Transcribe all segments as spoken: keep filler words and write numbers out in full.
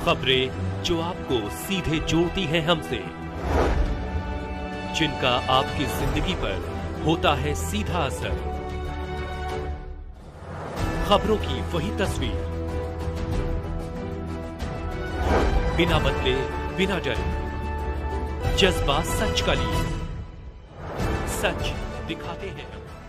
खबरें जो आपको सीधे जोड़ती हैं हमसे, जिनका आपकी जिंदगी पर होता है सीधा असर। खबरों की वही तस्वीर, बिना बदले बिना डरे, जज्बा सच का लिए, सच दिखाते हैं।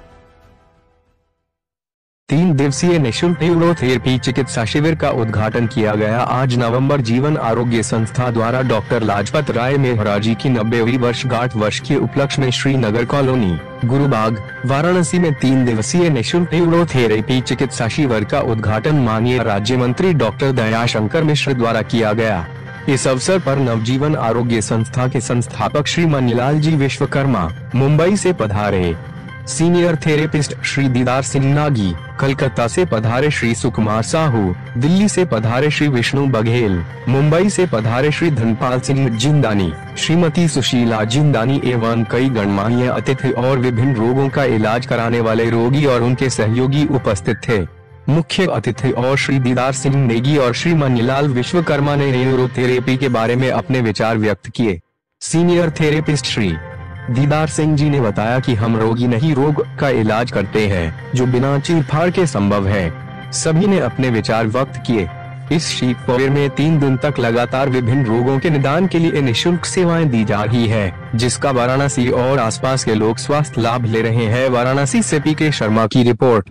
तीन दिवसीय निःशुल्क न्यूरोथेरेपी चिकित्सा शिविर का उद्घाटन किया गया। आज नवंबर जीवन आरोग्य संस्था द्वारा डॉक्टर लाजपत राय मेहरा जी की नब्बेवीं वर्षगांठ वर्ष के उपलक्ष्य में श्रीनगर कॉलोनी, गुरुबाग, वाराणसी में तीन दिवसीय निःशुल्क न्यूरोथेरेपी चिकित्सा शिविर का उद्घाटन माननीय राज्य मंत्री डॉक्टर दयाशंकर मिश्र द्वारा किया गया। इस अवसर पर नवजीवन आरोग्य संस्था के संस्थापक श्री मनीलाल जी विश्वकर्मा मुंबई से पधारे, सीनियर थेरेपिस्ट श्री दीदार सिंह नागी कलकत्ता से पधारे, श्री सुकुमार साहू दिल्ली से पधारे, श्री विष्णु बघेल मुंबई से पधारे, श्री धनपाल सिंह जिंदानी, श्रीमती सुशीला जिंदानी एवं कई गणमान्य अतिथि और विभिन्न रोगों का इलाज कराने वाले रोगी और उनके सहयोगी उपस्थित थे। मुख्य अतिथि और श्री दीदार सिंह नेगी और श्री मनीलाल विश्वकर्मा ने न्यूरोथेरेपी के बारे में अपने विचार व्यक्त किए। सीनियर थेरेपिस्ट श्री दीदार सिंह जी ने बताया कि हम रोगी नहीं रोग का इलाज करते हैं, जो बिना चीरफाड़ के संभव है। सभी ने अपने विचार व्यक्त किए। इस शिविर में तीन दिन तक लगातार विभिन्न रोगों के निदान के लिए निःशुल्क सेवाएं दी जा रही है, जिसका वाराणसी और आसपास के लोग स्वास्थ्य लाभ ले रहे हैं। वाराणसी से पी के शर्मा की रिपोर्ट।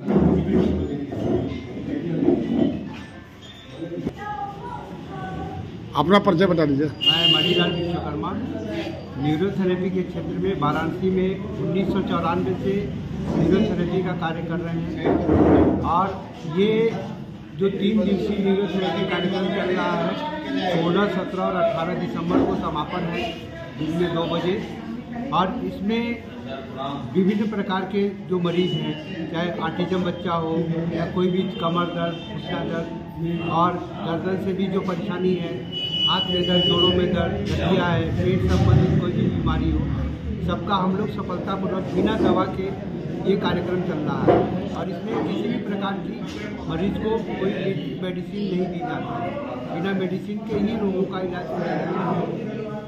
अपना परिचय बता दीजिए। मैं मणिलाल विश्वकर्मा न्यूरोथेरेपी के क्षेत्र में वाराणसी में उन्नीस सौ चौरानवे से न्यूरोथेरेपी का कार्य कर रहे हैं और ये जो तीन दिवसीय न्यूरोथेरेपी कार्यक्रम चल रहा है सोलह, सत्रह और अठारह दिसंबर को समापन है दिन में दो बजे। और इसमें विभिन्न प्रकार के जो मरीज हैं, चाहे ऑटिज्म बच्चा हो या कोई भी कमर दर्द, घुटना दर्द और गर्दन से भी जो परेशानी है, हाथ में दर्द, जोड़ों में दर्द, गठिया है, पेट संबंधित कोई भी बीमारी हो, सबका हम लोग सफलतापूर्वक बिना दवा के ये कार्यक्रम चल रहा है। और इसमें किसी भी प्रकार की मरीज को कोई मेडिसिन नहीं दी जाती है, बिना मेडिसिन के ही रोगों का इलाज किया जाता है।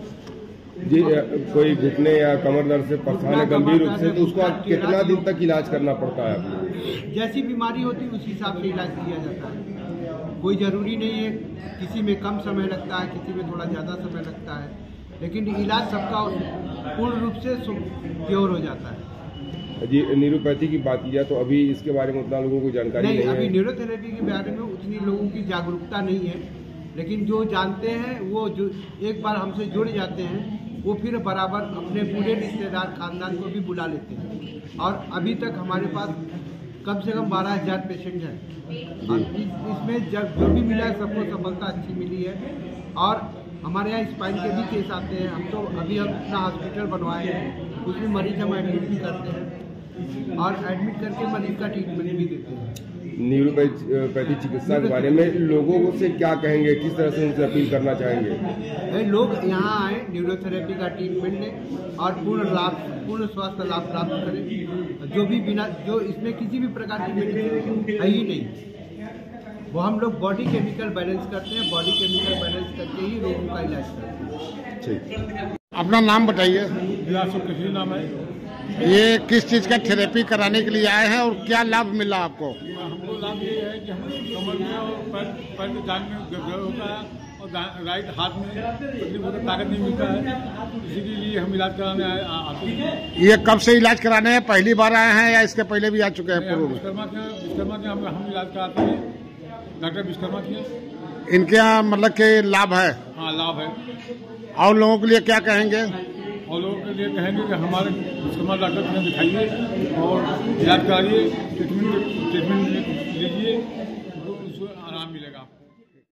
जी, कोई घुटने या कमर दर्द से परेशान है गंभीर रूप से, तो उसको कितना दिन तक इलाज करना पड़ता है? जैसी बीमारी होती है उस हिसाब से इलाज किया जाता है। कोई जरूरी नहीं है, किसी में कम समय लगता है, किसी में थोड़ा ज़्यादा समय लगता है, लेकिन इलाज सबका पूर्ण रूप से प्योर हो जाता है। जी, न्यूरोपैथी की बात की जाए तो अभी इसके बारे में उतना लोगों को जानकारी नहीं, नहीं है। अभी न्यूरोथेरेपी के बारे में उतनी लोगों की जागरूकता नहीं है, लेकिन जो जानते हैं वो जो एक बार हमसे जुड़ जाते हैं वो फिर बराबर अपने पूरे रिश्तेदार खानदान को भी बुला लेते हैं। और अभी तक हमारे पास कम से कम बारह हजार पेशेंट हैं और इस, इसमें जब जो भी मिला है सबको सफलता अच्छी मिली है। और हमारे यहाँ स्पाइन के भी केस आते हैं। हम तो अभी हम अपना हॉस्पिटल बनवाए हैं, उसमें मरीज हम एडमिट भी करते हैं और एडमिट करके मरीज का ट्रीटमेंट भी देते हैं। न्यूरोपैथी चिकित्सा के बारे में लोगों से क्या कहेंगे, किस तरह से उनसे अपील करना चाहेंगे? लोग यहाँ आए, न्यूरोथेरेपी का ट्रीटमेंट लें और पूर्ण लाभ, पूर्ण स्वास्थ्य लाभ प्राप्त करें। जो भी बिना जो इसमें किसी भी प्रकार की मेडिसिन है ही नहीं, वो हम लोग बॉडी केमिकल बैलेंस करते हैं, बॉडी केमिकल बैलेंस करके ही रोगों का इलाज करते हैं। अपना नाम बताइए। कृष्ण नाम है। ये किस चीज़ का थेरेपी कराने के लिए आए हैं और क्या लाभ मिला आपको? हमको लाभ ये है कि हम कमर में और पैर पैर में जान में दर्द होता है और राइट हाथ में तकलीफ होता है, ताकत नहीं मिलता है, इसीलिए हम इलाज कराने आते हैं। ये कब से इलाज कराने हैं? पहली बार आए हैं या इसके पहले भी आ चुके हैं? पूर्व में विश्वकर्मा के विश्वकर्मा के हम हम इलाज कराते हैं, डॉक्टर विश्वकर्मा के। इनके यहाँ मतलब के लाभ है? हाँ, लाभ है। और लोगों के लिए क्या कहेंगे? और लोगों के लिए कहेंगे कि हमारे विश्वकर्मा डॉक्टर से दिखाइए और इलाज कराइए, ट्रीटमेंट ट्रीटमेंट लीजिए